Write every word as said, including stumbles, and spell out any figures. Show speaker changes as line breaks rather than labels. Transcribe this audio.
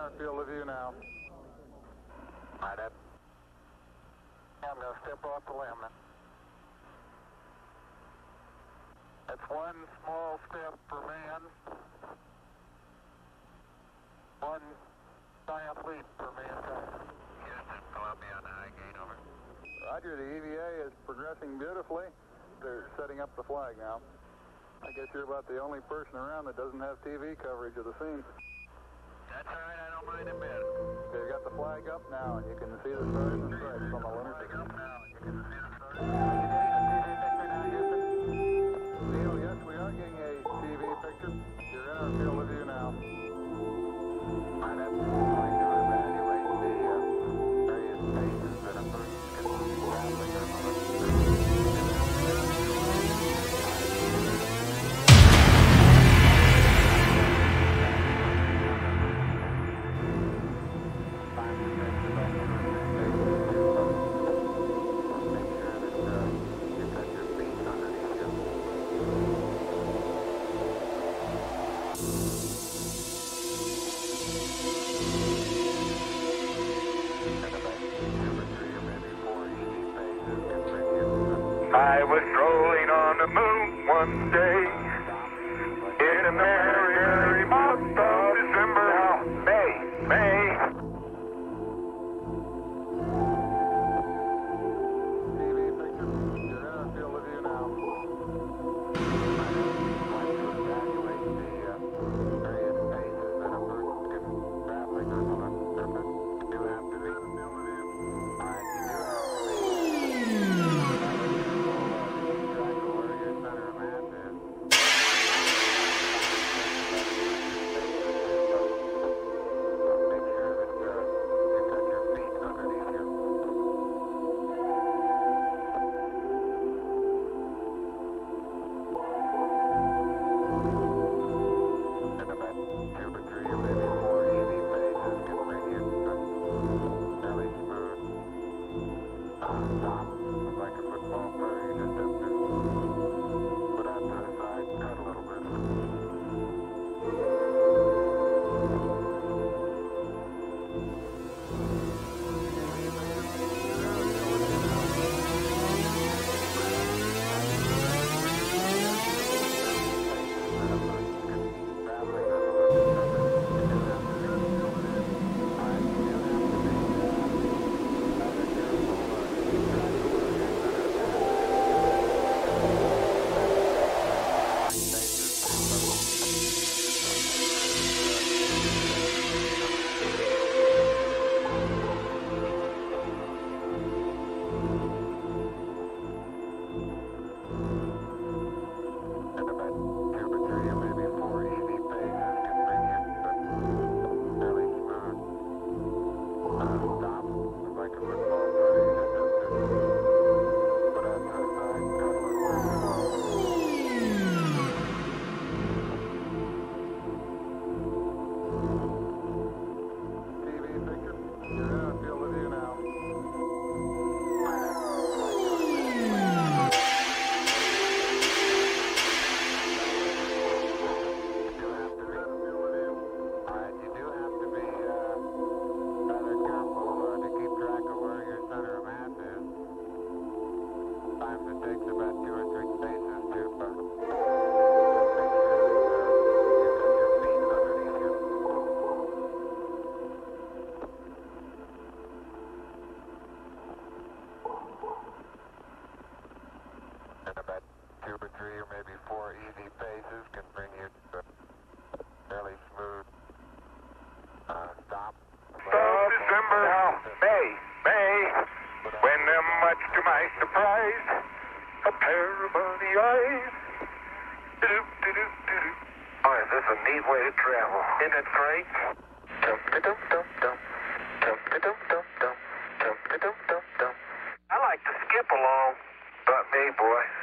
our field of view now.
Right up. I'm going to step off the limb now. That's one small step for man, one giant leap for mankind. Houston, Columbia on the high gain, over.
Roger, the E V A is progressing beautifully. They're setting up the flag now. I guess you're about the only person around that doesn't have T V coverage of the scene.
That's all right, I don't mind a bit.
They've got the flag up now, and you can see the stars and stripes on the lunar
Flag
system.
up now, and you can see the stars.
Neil, yes, we are getting a T V picture. You're in our field of view now.
Right up. Going to evaluate the uh, various phases that a person can rapidly or
I was rolling on the moon one day in a merry, merry month of December. Now, May, May.
T V picture. You're in our field of view now.
going to evaluate the uh, various phases that a person can rapidly or not. You do have to be. All right, you do have to be.
Much to my surprise, a pair of bunny eyes. Do-do-do-do-do. Boy, this is a neat way to travel. Isn't it great? Dum-da-dum-dum-dum. Dum-da-dum-dum-dum. Dum-da-dum-dum-dum. I like to skip along. But me, boy.